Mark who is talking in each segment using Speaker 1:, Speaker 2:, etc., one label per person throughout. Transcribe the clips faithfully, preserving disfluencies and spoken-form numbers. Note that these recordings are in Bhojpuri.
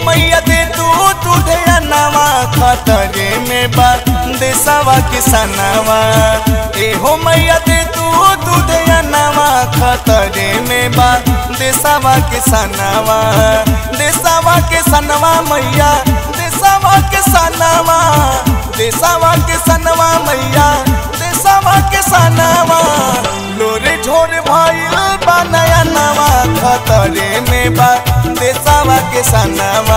Speaker 1: मैया दे तू तुझे नवा खतरे में बा देशवा किसनवा। ए हो मैया दे तू तुझे नवा खतरे में बा देशवा किसनवा। देशवा किसनवा मैया देशवा किसनवा। देशवा किसनवा मैया देशवा किसनवा। लोरे झोर भइल बा नया नवा खतरे में बा देशवा किसनवा।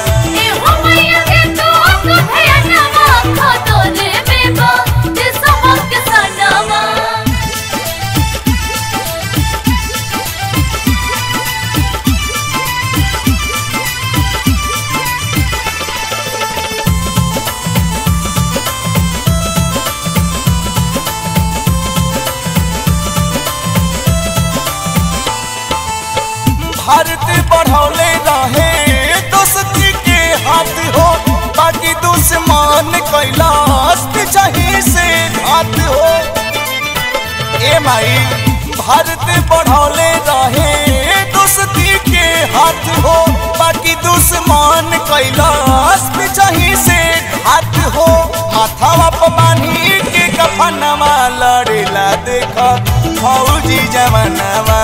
Speaker 1: भारत बढ़ौले रहे दोस्ती के हाथ हो बाकी दुश्मन कैलाश पिछही से घात हो। ए माई भारत बढ़ौले रहे दोस्ती के हाथ हो बाकी दुश्मन कैलाश पिछही से घात हो। माथावा पमानी के कफनवा लड़ेला देखा फौजी जवानवा।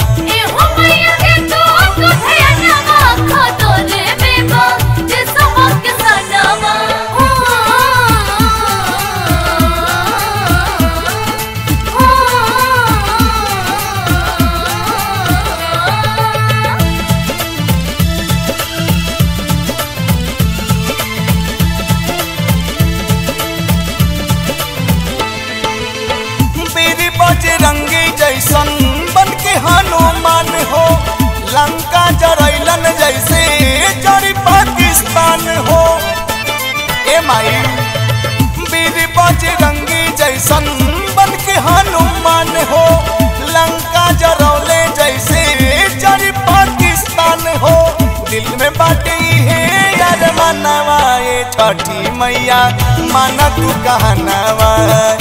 Speaker 1: बजरंगी जैसन बन के हनुमान हो लंका जरैलन जैसे जड़ी पाकिस्तान हो। ए माई वीर बजरंगी जैसन बन के हनुमान हो लंका जरौले जैसे जड़ी पाकिस्तान हो। दिल में बाटे है यार मनवा ए छठी मैया माना तू कहनावा।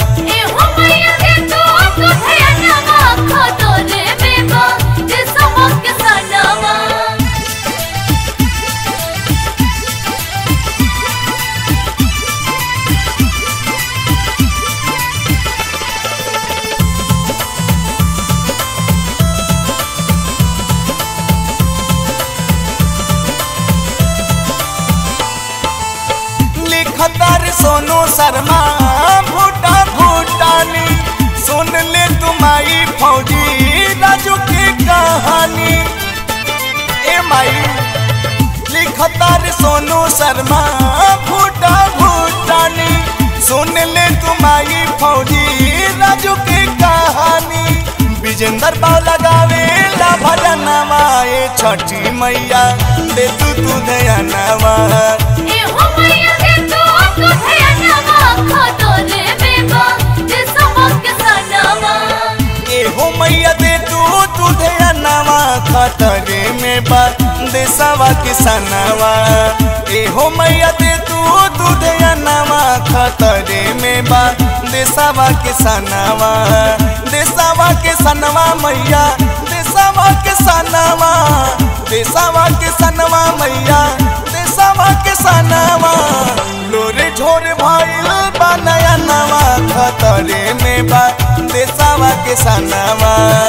Speaker 1: खतर सोनू शर्मा भूटा भूटानी सुन ले तुम्हारी फौजी राजू की कहानी। ए माई लिखतर सोनू शर्मा भूटा भूटानी सुन ले तुम्हारी फौजी राजू की कहानी। विजेंद्र बाव लगावे ला भजनवा ए छठी मैया दे तू तू ध्यानवा। हो मैया दे तू तुझे नवा खतरे में बा देशवा किसनवा। ए हो मैया दे तू तुझे नवा खतरे में बा देशवा किसनवा। देशवा किसनवा मैया देशवा किसनवा। देशवा किसनवा मैया देशवा किसनवा। लोरे झोर भइल बा नया नवा खतरे में बा देशवा किसनवा।